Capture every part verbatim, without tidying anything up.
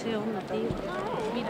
Qué onda, tío. Mira.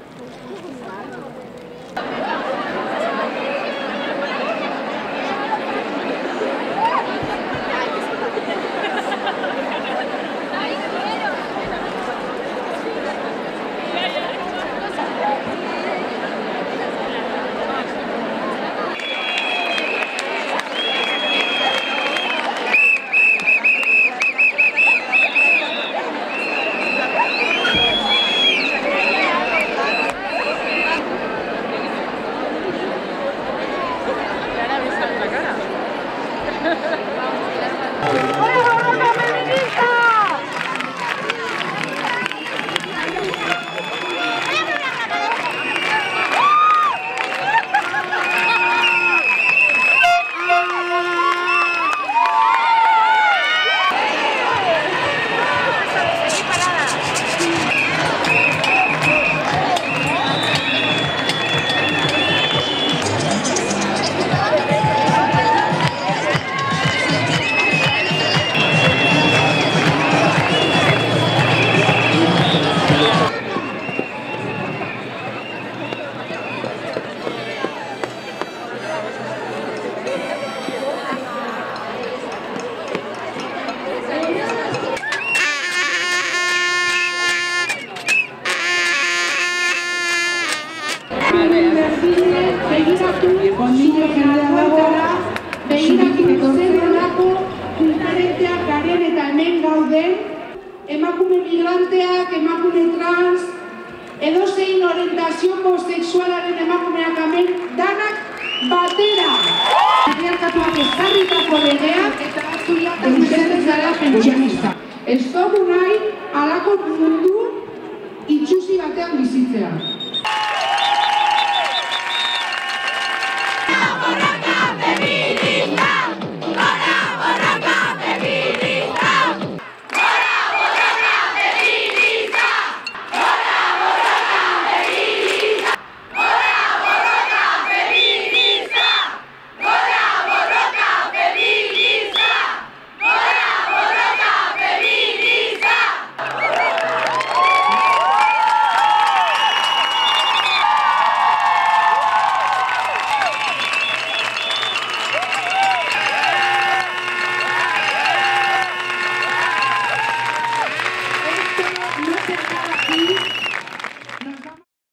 Con niño jendea dago, begiratu zer nolako diferentea garen eta hemen gauden, emakume migranteak, emakume trans, edozein orientazio sexualaren emakumeak hemen danak batera. Patriarkatuak ezarritako legeak eta zuiak ez gara pentsionista. Ez dugu nahi halako mundu itxusi batean bizitzea.